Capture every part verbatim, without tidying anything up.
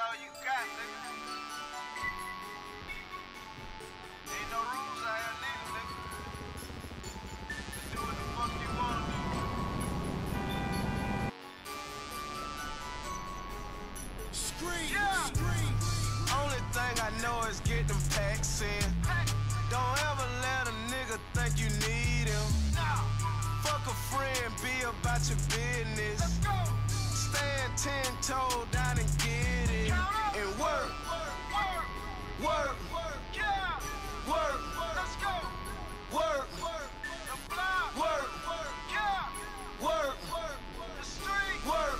all you got, nigga. Ain't no rules out here, neither, nigga. Just do what the fuck you wanna do. Scream, yeah. scream. Only thing I know is get them packs in. Don't ever let a nigga think you need him. Nah. Fuck a friend, be about your business. Let's go. Stand ten toes down and get it. And work, work, work, work, yeah. Work, let's go. Work, the block, work, yeah. Work, the street, work,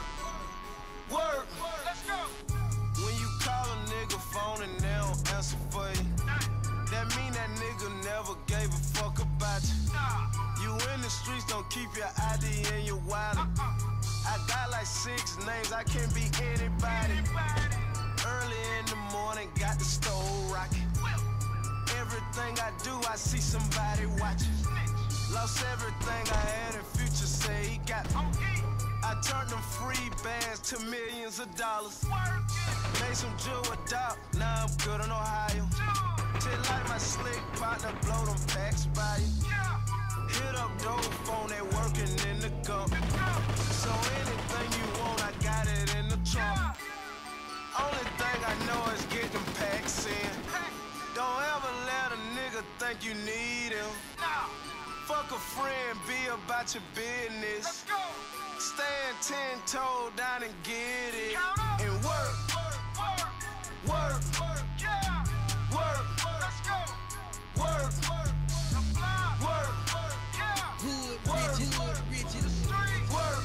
work, let's go. When you call a nigga phone and they don't answer for you, that mean that nigga never gave a fuck about you. You in the streets, don't keep your I D in your wallet. I got like six names, I can't be anybody. Early in the morning, got the stove rocking. Everything I do, I see somebody watching. Lost everything I had and Future say he got me. I turned them free bands to millions of dollars. Made some jewel dog, now I'm good in Ohio. Till like my slick partner, blow them packs by you. Hit up dope phone, they working in the gump. So anything you want, I got it in the trunk. Only thing I know is get them packs in. Don't ever let a nigga think you need him. Fuck a friend, be about your business. Stand ten toes down and get it. And work, work, work, yeah. Work, let's go. Work, the block, work, yeah. Hood, Work, rich, hood, rich, the street, work,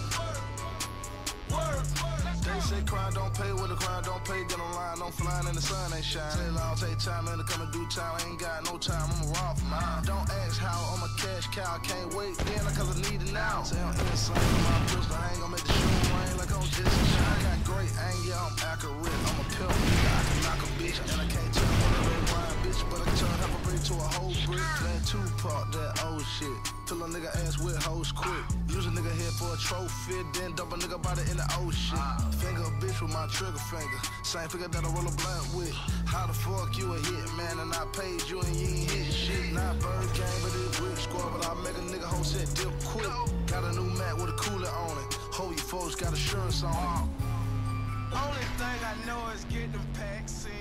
work, let's go. They say crime don't pay, well the crime don't pay. Get online, I'm flying and the sun ain't shine. Say I'll take time and to come and do time. I ain't got no time, I'm raw for mine. Don't ask how, I'm a cash cow. I can't wait then cause I need it now. Say I'm insane with my pistol, I ain't gonna make the shoe rain like I'm just a shine. I got great aim, yeah, I'm accurate. I'm a pimp, nigga, I can knock a bitch. And I can't tell one of those wine bitch, but I can turn half a brick to a whole brick. Playing Tupac, that old shit. Fill a nigga ass with hoes quick. Use a nigga head for a trophy, then dump a nigga body in the ocean. Finger a bitch with my trigger finger. Same figure that I roll a blunt with. How the fuck you a hit, man, and I paid you and you ain't hit shit. Not bird game, but it's brick score, but I make a nigga whole set dip quick. Got a new mat with a cooler on it. Hope you folks got assurance on it. Only thing I know is get them packs in.